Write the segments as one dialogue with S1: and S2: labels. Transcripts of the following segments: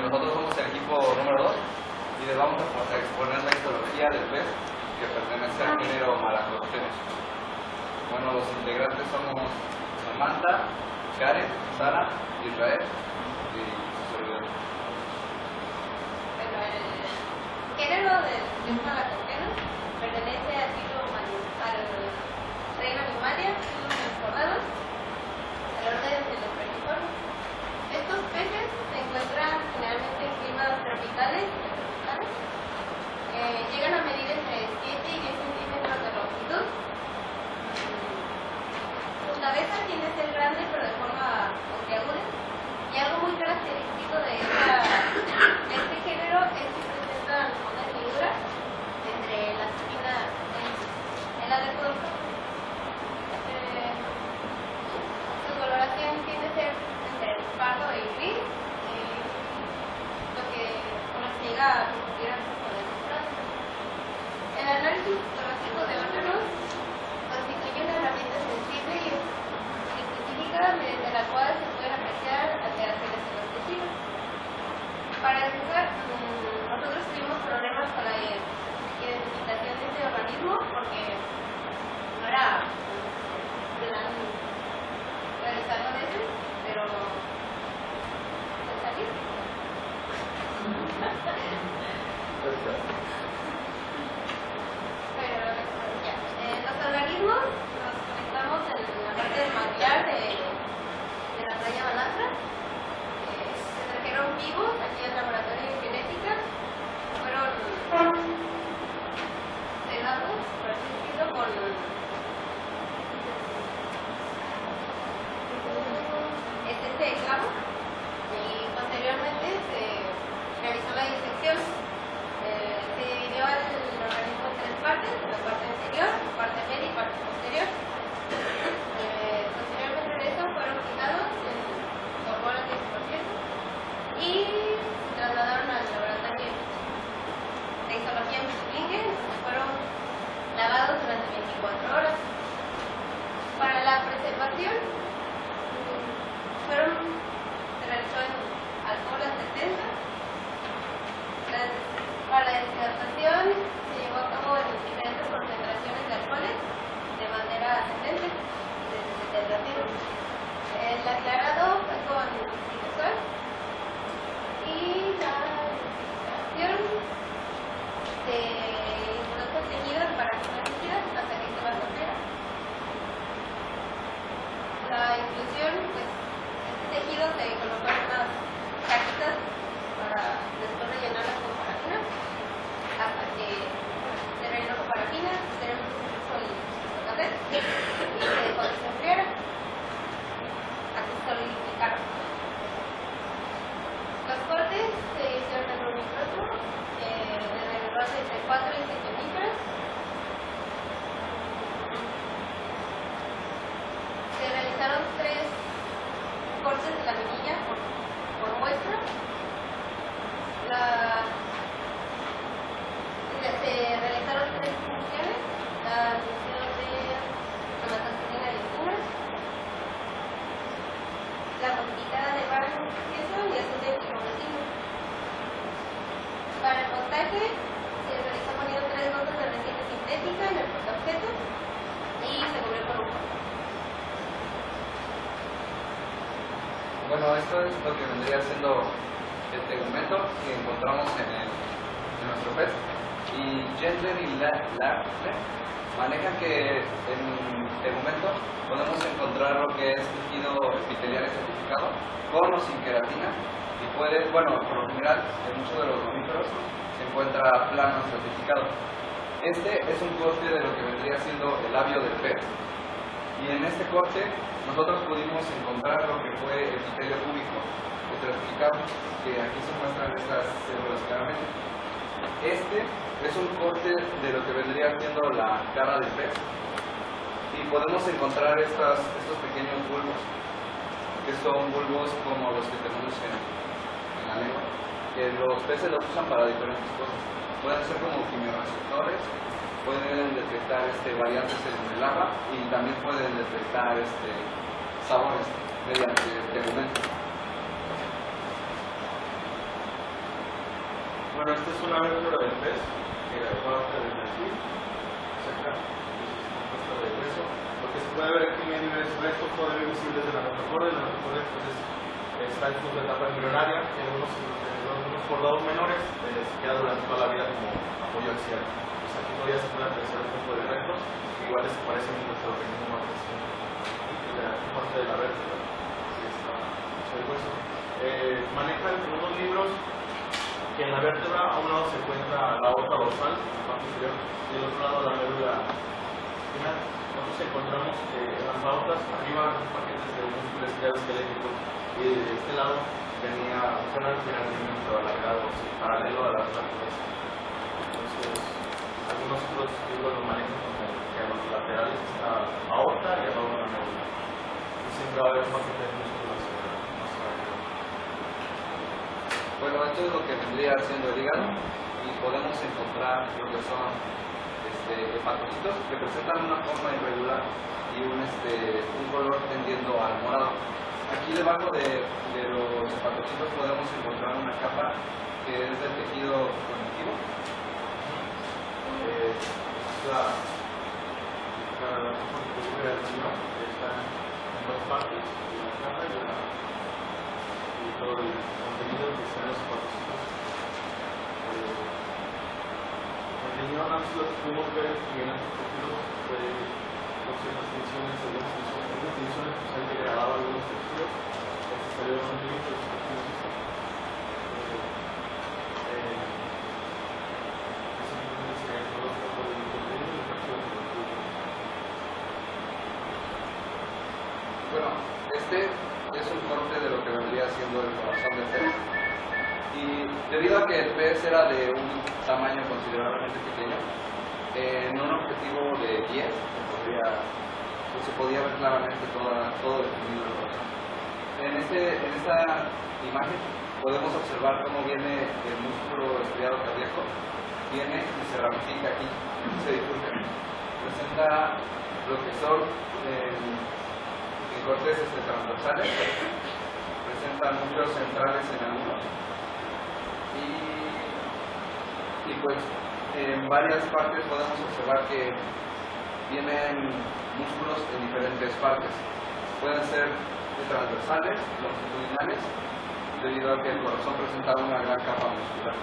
S1: nosotros somos el equipo número 2 y les vamos a exponer la histología del pez que pertenece al género Malacrosteus. Bueno, los integrantes somos Samantha, Karen, Sara, Israel y su servidor.
S2: Bueno, el género del Malacrosteus pertenece al reino Animalia, los transformados, al orden de los vermiformes. Estos peces se encuentran generalmente en climas tropicales y subtropicales. Llegan a medir entre 7 y 10 centímetros de longitud. Su cabeza tiende a ser grande pero de forma puntiaguda. Y algo muy característico de este género es que presentan una hendidura entre las espinas en la del cuerpo. Su coloración tiende a ser entre pardo y gris, lo que llega a confundir al tipo de mostrado. El análisis histológico de órganos constituye una herramienta sensible y específica mediante la cual se pueden apreciar alteraciones en los tejidos. Para empezar, nosotros tuvimos problemas con la identificación de este organismo porque no era plan realizarlo a veces, pero se salió. Pero ya, los organismos los conectamos en la parte del manguear de la playa Balastra. Se trajeron vivos aquí al laboratorio de genética, fueron sedados, por así decirlo, con este clavo, y posteriormente se realizó la disección. Se dividió el organismo en 3 partes, la parte anterior, la parte media y parte posterior. Posteriormente de eso fueron fijados en tormol al 10% y se trasladaron al laboratorio de histología en Bislingue, donde fueron lavados durante 24 horas. Para la preservación se realizó en alcohol a 70. Para la deshidratación se llevó a cabo en diferentes concentraciones de alcoholes de manera ascendente desde 70 grados. El aclarado fue con inosol y la identificación se introdujo teñidos para genéticas hasta que se va a romper. La inclusión, pues, este tejido se colocó en unas cajitas para después rellenarlas con parafina hasta que se rellenó con parafina, se le puso el café y se dejó que se enfriara hasta que se solidificaron. Los cortes se hicieron en un micrófono desde el base entre 4 y 7 micras. Se realizaron 3 cortes de la laminilla por muestra. Se realizaron 3 funciones: la función de somatostatina y enzimas, la modificada de barro queso y azul de fibrometino. Para el montaje se realizó poniendo 3 gotas de resina sintética en el portaobjeto y se cubrió con un fondo.
S1: Bueno, esto es lo que vendría siendo el tegumento que encontramos en nuestro pez. Y Gentler y Larsen manejan que en tegumento podemos encontrar lo que es tejido epitelial estratificado con o sin queratina, y puede, bueno, por lo general en muchos de los mamíferos se encuentra plano estratificado. Este es un corte de lo que vendría siendo el labio del pez, y en este corte nosotros pudimos encontrar lo que fue epitelio cúbico estratificado, que aquí se muestran estas células claramente. Este es un corte de lo que vendría siendo la cara del pez, y podemos encontrar estos pequeños bulbos, que son bulbos como los que tenemos en la lengua, que los peces los usan para diferentes cosas. Pueden ser como quimioreceptores, pueden detectar variantes en el agua, y también pueden detectar sabores mediante el tegumento.
S3: Bueno, esta es una vértebra del pez que parte del perfil, cerca, compuesta de hueso. Lo que se puede ver aquí en medio es restos todavía visibles de la notocordia. La notocordia está en su etapa embrionaria, en unos bordados menores, se queda durante toda la vida como apoyo axial. Pues aquí todavía se puede apreciar un poco de restos, igual se parecen en nuestro organismo más la parte de la vértebra. Así está el hueso. Maneja entre unos libros que en la vértebra a un lado se encuentra la aorta dorsal, la parte inferior, y del otro lado la médula espinal. Nosotros encontramos en las aortas arriba los paquetes de músculo esquelético, y de este lado venía un canal financiamiento alargado, paralelo a las vértebras. Entonces, algunos otros libros lo manejan como que a los laterales está aorta y abajo la médula. Y siempre va a haber un paquete de músculos más arriba.
S1: Bueno, esto es lo que vendría siendo el hígado y podemos encontrar lo que son hepatocitos que presentan una forma irregular y un color tendiendo al morado. Aquí debajo de los hepatocitos podemos encontrar una capa que es del tejido conectivo.
S3: La capa del riñón está en dos partes, la capa y todo el contenido que están los hepatocitos. El riñón antes lo pudimos ver en el tejido fue con ciertas tensiones, algunas tensiones que se han degradado algunos tejidos, salieron un límite de los tejidos.
S1: Bueno, este es un corte de lo que vendría siendo el corazón del pez. Y debido a que el pez era de un tamaño considerablemente pequeño, en un objetivo de 10 se podía ver claramente todo definido el corazón. En esta imagen podemos observar cómo viene el músculo estriado cardíaco, viene y se ramifica aquí, se bifurca. Presenta lo que son corteses transversales, presenta núcleos centrales en algunos y pues en varias partes podemos observar que vienen músculos en diferentes partes. Pueden ser transversales, longitudinales, debido a que el corazón presenta una gran capa muscular.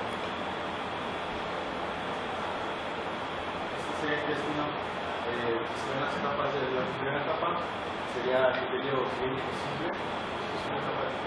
S3: Este sería el intestino, se ven las capas de la primera capa, sería el epitelio cilíndrico simple, es una capa de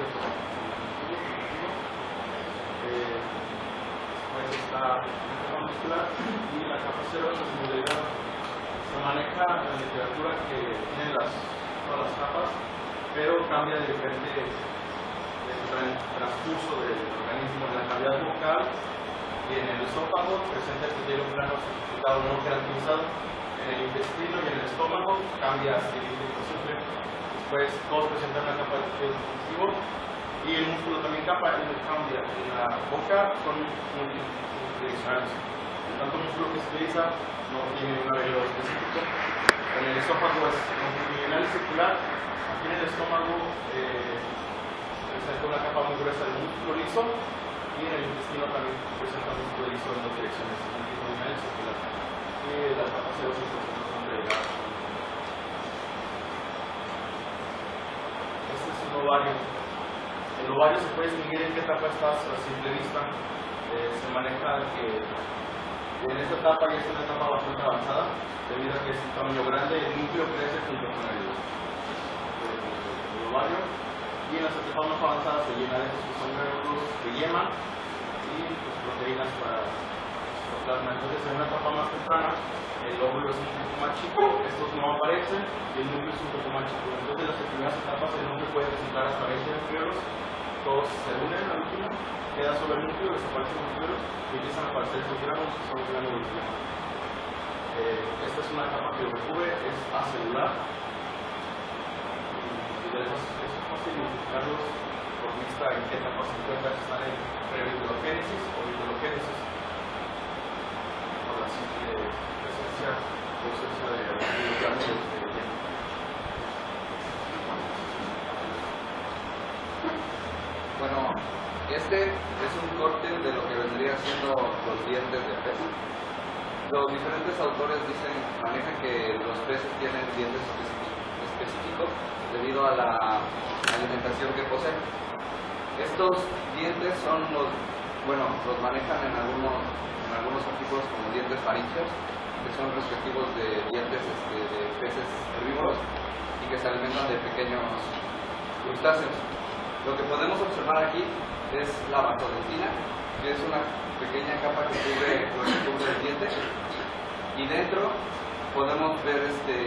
S3: después está la capa muscular y la capa cero es muy delgada. Se maneja en la literatura que tiene todas las capas, pero cambia de diferente transcurso del organismo. En la cavidad bucal y en el esófago presenta el epitelio plano certificado no queratinizado. En el intestino y en el estómago cambia a cilíndrico simple. Después todos presentan una capa de epitelio conjuntivo y el músculo también cambia. En la boca son multidimensionales. El tanto músculo que se utiliza no tiene un arreglo específico. En el esófago es longitudinal y circular. Aquí en el estómago presenta una capa muy gruesa de músculo liso y en el intestino también presenta músculo liso en dos direcciones, longitudinal y circular. Y la capa cero son delgadas. Este es un ovario. El ovario se puede distinguir en qué etapa estás a simple vista. Se maneja que en esta etapa ya es una etapa bastante avanzada, debido a que es un tamaño grande, el núcleo crece junto con el ovario, y en las etapas más avanzadas se llena de estos que son glóbulos de yema y pues, proteínas para plasma. Entonces en una etapa más temprana el óvulo es un poco más chico, estos no aparecen y el núcleo es un poco más chico. Entonces en las primeras etapas el núcleo puede presentar hasta 20 núcleos, todos se unen al último, queda solo el núcleo, desaparecen los núcleos y empiezan a aparecer estos granos que son gránulos de yema. Esta es una etapa que lo que cubre, es acelular. Y es fácil identificarlos por vista en qué etapa se encuentran, si están en previtulogénesis o vitulogénesis, por la simple presencia o ausencia de gránulos de yema.
S1: Bueno, Este es un corte de lo que vendría siendo los dientes del pez. Los diferentes autores manejan que los peces tienen dientes específicos debido a la alimentación que poseen. Estos dientes son los manejan en algunos artículos como dientes faríngeos, que son respectivos de dientes de peces herbívoros y que se alimentan de pequeños crustáceos. Lo que podemos observar aquí es la vasodentina, que es una pequeña capa que cubre el diente, y dentro podemos ver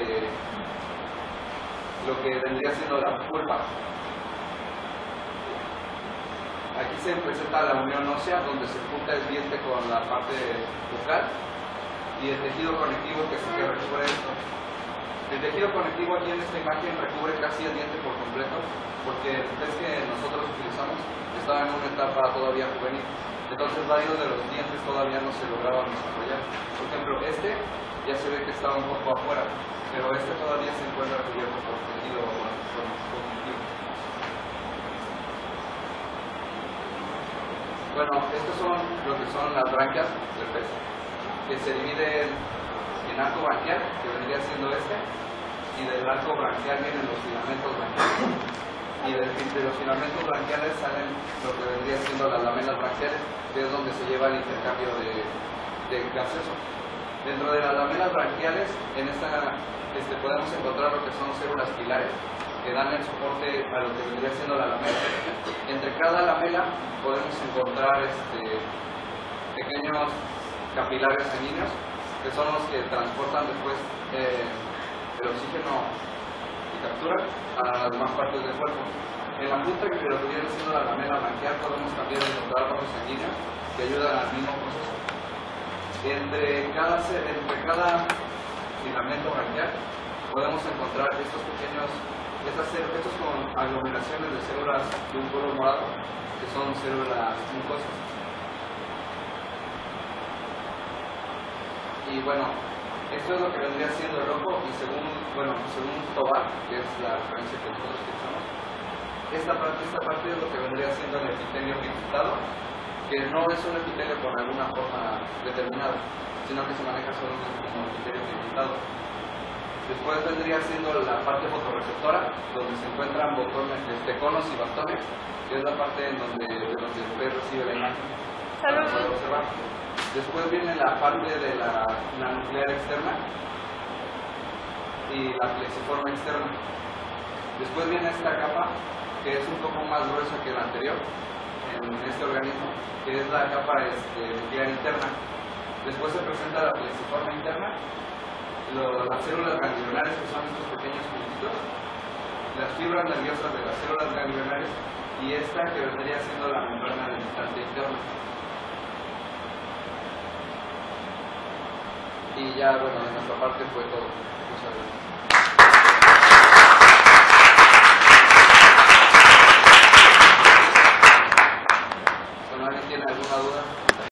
S1: lo que vendría siendo la pulpa. Aquí se presenta la unión ósea, donde se junta el diente con la parte bucal y el tejido conectivo que recubre esto. El tejido conectivo aquí en esta imagen recubre casi el diente por completo, porque el pez que nosotros utilizamos estaba en una etapa todavía juvenil. Entonces varios de los dientes todavía no se lograban desarrollar. Por ejemplo, este ya se ve que estaba un poco afuera, pero este todavía se encuentra cubierto por tejido conectivo. Bueno, estos son lo que son las branquias del pez, que se dividen en arco branquial, que vendría siendo este, y del arco branquial vienen los filamentos branquiales, y de los filamentos branquiales salen lo que vendría siendo las lamelas branquiales, que es donde se lleva el intercambio de gaseoso. Dentro de las lamelas branquiales, en esta podemos encontrar lo que son células pilares, que dan el soporte a lo que vendría siendo la lamela. Entre cada lamela podemos encontrar pequeños capilares sanguíneos, que son los que transportan después el oxígeno y captura a las demás partes del cuerpo. En la punta que lo que viene siendo la lamela branquial podemos también encontrar vasos sanguíneos que ayudan al mismo proceso. Entre cada filamento branquial podemos encontrar estos con aglomeraciones de células de un color morado, que son células mucosas. Y bueno, esto es lo que vendría siendo el ojo, y según Tobar, que es la referencia que nosotros utilizamos, esta parte es lo que vendría siendo el epitelio pigmentado, que no es un epitelio con alguna forma determinada, sino que se maneja solo como epitelio pigmentado. Después vendría siendo la parte fotorreceptora, donde se encuentran botones, conos y bastones, que es la parte de donde el pez recibe la imagen para poder observar. Después viene la parte de la nuclear externa y la plexiforme externa. Después viene esta capa, que es un poco más gruesa que la anterior en este organismo, que es la capa nuclear interna. Después se presenta la plexiforme interna, las células ganglionares, que son estos pequeños puntitos, las fibras nerviosas de las células ganglionares, y esta que vendría siendo la membrana densitante interna. Y ya, bueno, de nuestra parte fue todo. Muchas gracias.